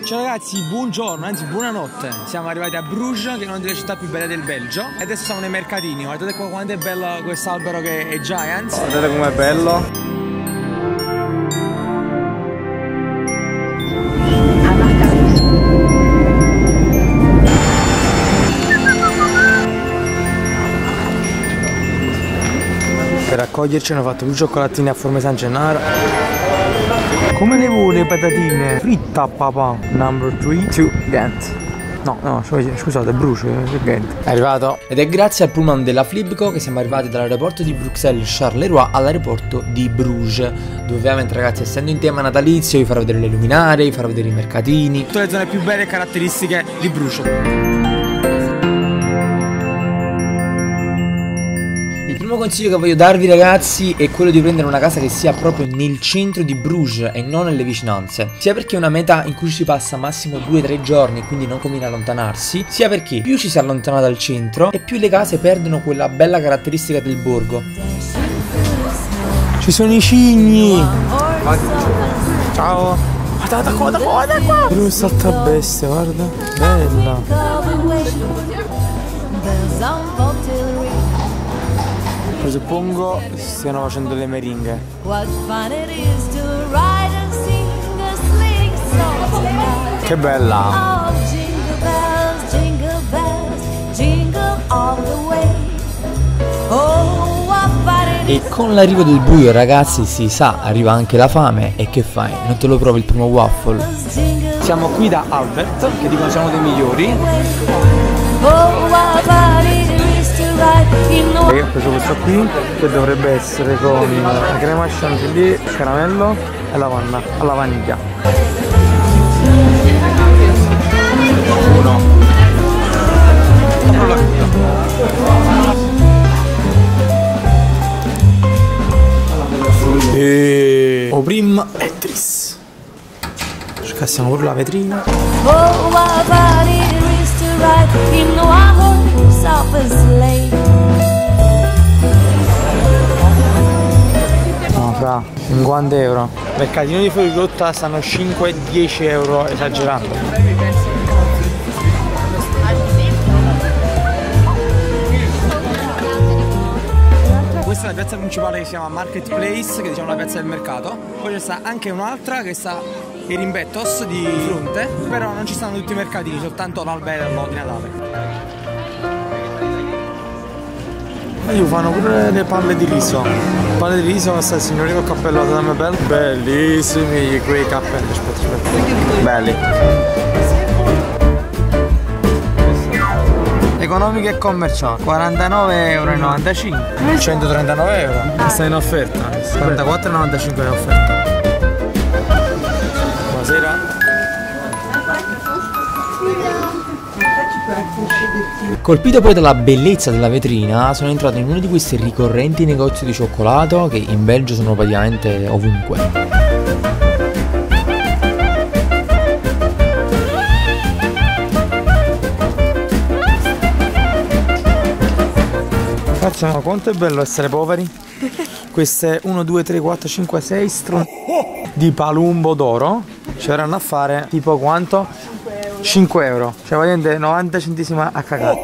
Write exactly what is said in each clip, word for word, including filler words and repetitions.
Ciao ragazzi, buongiorno, anzi buonanotte. Siamo arrivati a Bruges, che è una delle città più belle del Belgio. E adesso siamo nei mercatini. Guardate qua quanto è bello quest'albero che è Giants. Guardate com'è bello. Per accoglierci hanno fatto due cioccolatini a forma San Gennaro. Come le vuole le patatine? Fritta papà. Number three to Ghent. No, no, scusate, Bruges, Ghent. È arrivato. Ed è grazie al pullman della Flibco che siamo arrivati dall'aeroporto di Bruxelles Charleroi all'aeroporto di Bruges, dove ovviamente ragazzi, essendo in tema natalizio, vi farò vedere le luminarie, vi farò vedere i mercatini, tutte le zone più belle e caratteristiche di Bruges. Il primo consiglio che voglio darvi ragazzi è quello di prendere una casa che sia proprio nel centro di Bruges e non nelle vicinanze, sia perché è una meta in cui ci si passa massimo due tre giorni, quindi non conviene allontanarsi, sia perché più ci si allontana dal centro e più le case perdono quella bella caratteristica del borgo. Ci sono i cigni! Ciao! Guarda qua, guarda qua, guarda qua! Come sta bestia, guarda! Bella! Suppongo stiano facendo le meringhe. Che bella! E con l'arrivo del buio ragazzi si sa, arriva anche la fame e che fai? Non te lo provi il primo waffle? Siamo qui da Albert, che dicono siamo dei migliori. E ho preso questo qui che dovrebbe essere con la crema chantilly, caramello e lavanda alla vaniglia. Uno. Apro la chiusa. E o prim e tris. Scassiamo pure la vetrina. No, fra cinquanta euro. Mercatino di fuori rotta stanno cinque dieci euro, esagerando. Questa è la piazza principale che si chiama Marketplace, che è diciamo la piazza del mercato. Poi c'è sta anche un'altra che sta i Rimbettos di fronte, però non ci stanno tutti i mercatini, soltanto l'albergo di Natale. E io fanno pure le palle di riso. Palle di riso, sta il signore col cappello da me bello. Bellissimi quei cappelli, aspetta, aspetta. Belli. Economica e commerciale, quarantanove e novantacinque euro. centotrentanove euro. Sta in offerta. quarantaquattro e novantacinque in offerta. Buonasera. Colpito poi dalla bellezza della vetrina, sono entrato in uno di questi ricorrenti negozi di cioccolato che in Belgio sono praticamente ovunque. Ragazzi, ma quanto è bello essere poveri? Queste uno, due, tre, quattro, cinque, sei stron di palumbo d'oro ci verranno a fare tipo quanto? cinque euro, cioè praticamente novanta centesimi a cagare.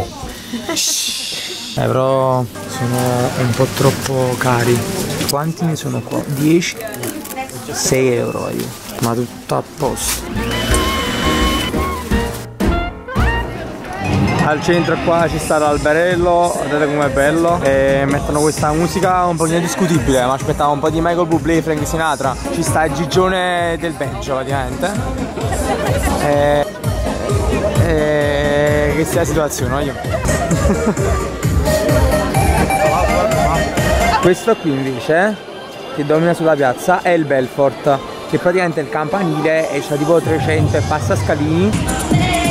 Eh, però sono un po' troppo cari. Quanti ne sono qua? dieci? sei euro io. Ma tutto a posto. Al centro qua ci sta l'alberello, guardate com'è bello. E mettono questa musica un pochino discutibile, ma aspettavo un po' di Michael Bublé, Frank Sinatra. Ci sta il Gigione del Belgio praticamente. E, e, che sia la situazione, no? Io. Questo qui invece, che domina sulla piazza, è il Belfort, che praticamente è il campanile e c'ha tipo trecento e passa scalini.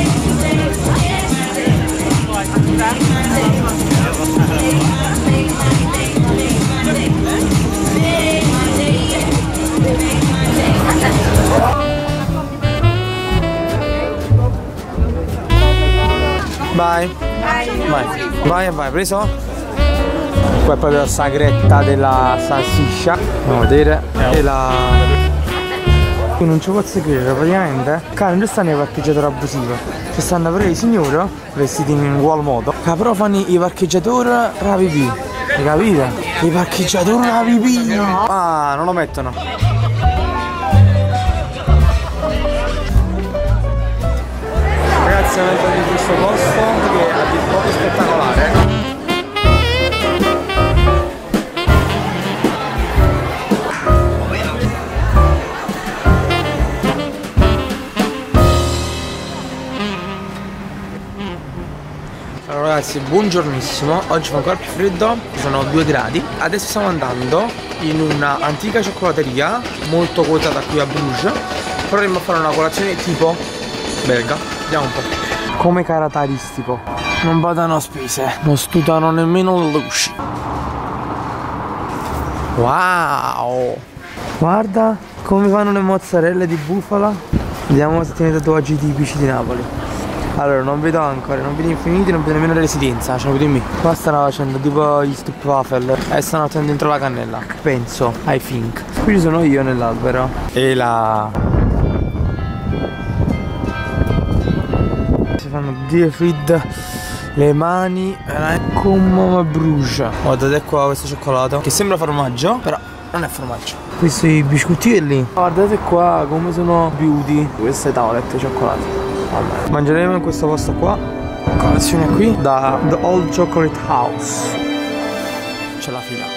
Vai. Vai. Vai, vai, preso? Qua è proprio la sagretta della salsiccia. Andiamo a vedere. E la... Qui non ci posso credere, praticamente. Cara, non ci stanno i parcheggiatori abusivi. Ci stanno pure i signori vestiti in ugual modo. Ah, però fanno i parcheggiatori per la pipì. Hai capito? I parcheggiatori per la pipì. Ah, non lo mettono. Ragazzi, siamo entrati in questo posto che è a dir poco spettacolare. Allora ragazzi, buongiornissimo, oggi fa ancora più freddo, sono due gradi. Adesso stiamo andando in una antica cioccolateria molto quotata qui a Bruges. Proveremo a fare una colazione tipo belga, vediamo un po'. Come caratteristico, non badano spese, non studiano nemmeno le luci. Wow! Guarda come fanno le mozzarelle di bufala. Vediamo se tiene i tatuaggi tipici di Napoli. Allora, non vedo ancora, non vedo infiniti, non vedo nemmeno la residenza, ce lo vedo in me. Qua stanno facendo tipo gli Stupwafel e stanno mettendo dentro la cannella. Penso, I think. Qui ci sono io nell'albero. E la... Si fanno die frid le mani, come Bruges. Guardate qua questo cioccolato, che sembra formaggio, però non è formaggio. Questi biscottelli, guardate qua come sono beauty queste tavolette cioccolate. Vabbè. Mangeremo in questo posto qua. Colazione qui da The Old Chocolate House. C'è la fila.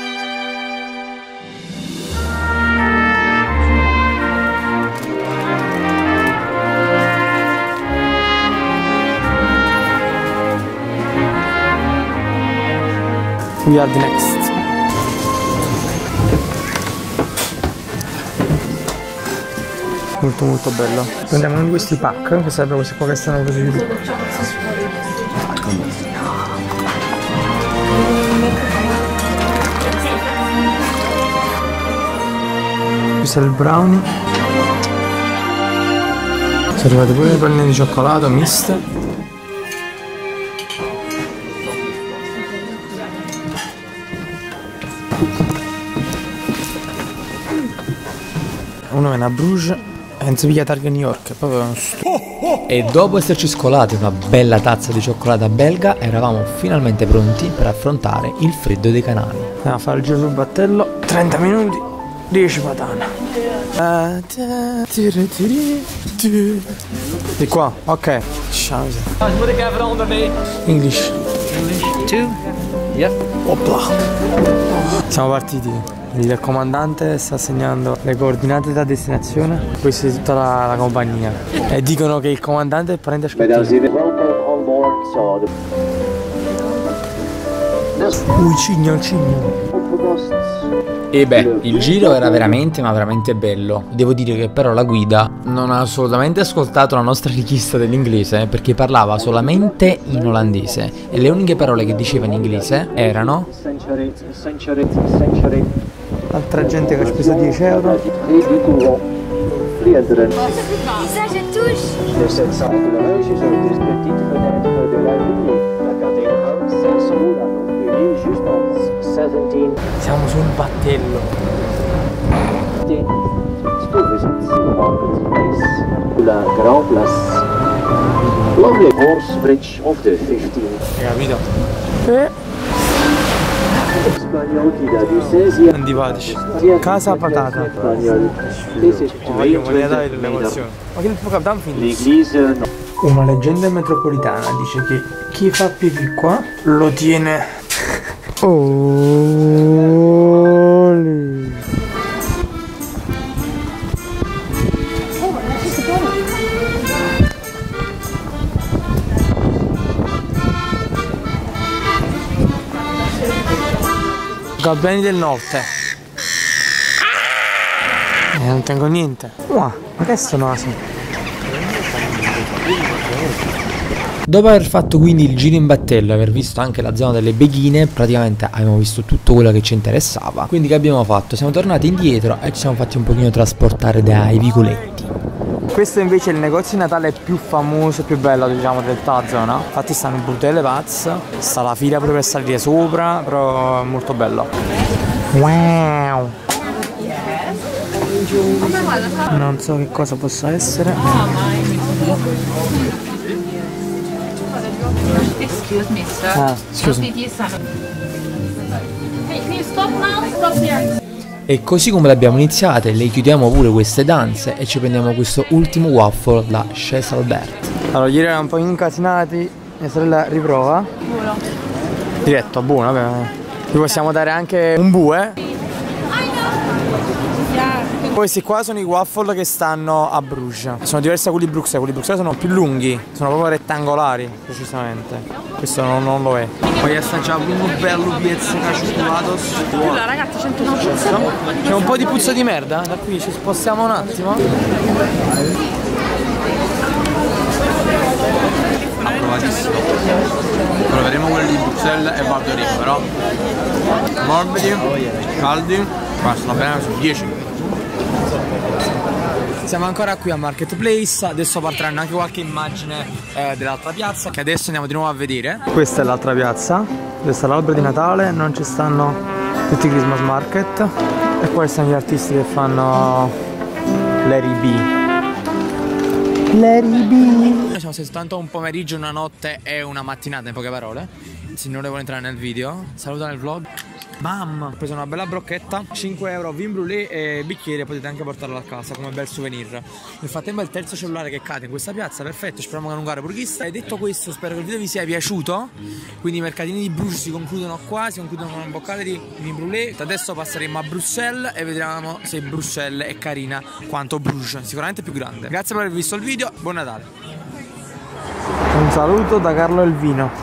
We are the next. Molto molto bello. Prendiamo uno di questi pack, che sarebbero questi qua che stanno così. Questo è il brownie. Sono arrivate pure le palline di cioccolato miste. Uno viene a Bruges. Penso via Targa New York, è proprio uno stupido. E dopo esserci scolati una bella tazza di cioccolata belga, eravamo finalmente pronti per affrontare il freddo dei canali. Andiamo a fare il giro sul battello, trenta minuti, dieci patane. Di qua, ok. Ciao. English. English two? Yep. Opla. Siamo partiti. Il comandante sta segnando le coordinate da destinazione. Questa è tutta la, la compagnia. E dicono che il comandante è parente aspettino. Ui, cigno, cigno. E beh, il giro era veramente ma veramente bello. Devo dire che però la guida non ha assolutamente ascoltato la nostra richiesta dell'inglese, perché parlava solamente in olandese e le uniche parole che diceva in inglese erano altra gente che ha speso dieci euro. Siamo sul battello. La Grand Place. Lovely horse bridge of the fifteenth. Hai capito? Eh. Antipatici. Casa patata. Voglio monetare delle emozioni. Ma che il tuo capitan finisce? Una leggenda metropolitana dice che chi fa pipì qua lo tiene. Oh, lì. Gabbiani del Norte. Eh, non tengo niente. Wow, ma che sto naso? Dopo aver fatto quindi il giro in battello e aver visto anche la zona delle beghine, praticamente abbiamo visto tutto quello che ci interessava. Quindi che abbiamo fatto? Siamo tornati indietro e ci siamo fatti un pochino trasportare dai vicoletti. Questo invece è il negozio di Natale più famoso e più bello, diciamo, di tutta la zona. Infatti stanno in Burdelle Paz, sta la fila proprio per salire sopra, però è molto bello. Wow! Non so che cosa possa essere. Excuse me, sir. Ah, scusa. What did you say? Hey, can you stop now? Stop here. E così come le abbiamo iniziate, le chiudiamo pure queste danze e ci prendiamo questo ultimo waffle da Chez Albert. Allora, ieri erano un po' incasinati. Mia sorella riprova. Buono. Diretto, buono, vabbè. Vi possiamo dare anche un bue. Questi qua sono i waffle che stanno a Bruges. Sono diversi da quelli di Bruxelles. Quelli di Bruxelles sono più lunghi, sono proprio rettangolari, precisamente. Questo non, non lo è. Poi assaggiamo un bello pezzo di cioccolato. Allora ragazzi, centonovanta. C'è un po' di puzza di merda. Da qui ci spostiamo un attimo. Approvatissimo. Proveremo quelli di Bruxelles e Valdorin, però morbidi, caldi, bastano bene su dieci. Siamo ancora qui a Marketplace, adesso partiranno anche qualche immagine eh, dell'altra piazza che adesso andiamo di nuovo a vedere. Questa è l'altra piazza, questa è l'albero di Natale, non ci stanno tutti i Christmas market e qua stanno gli artisti che fanno Larry B. Larry B. Noi siamo soltanto un pomeriggio, una notte e una mattinata, in poche parole. Il signore vuole entrare nel video, saluta nel vlog. Bam! Ho preso una bella brocchetta, cinque euro vin brûlé e bicchiere, potete anche portarlo a casa come bel souvenir. Nel frattempo è il terzo cellulare che cade in questa piazza, perfetto, speriamo che non cade burghista. E detto questo, spero che il video vi sia piaciuto. Quindi i mercatini di Bruges si concludono qua, si concludono con una boccata di vin brûlé. Adesso passeremo a Bruxelles e vedremo se Bruxelles è carina quanto Bruges, sicuramente più grande. Grazie per aver visto il video, buon Natale! Un saluto da Carlo Elvino.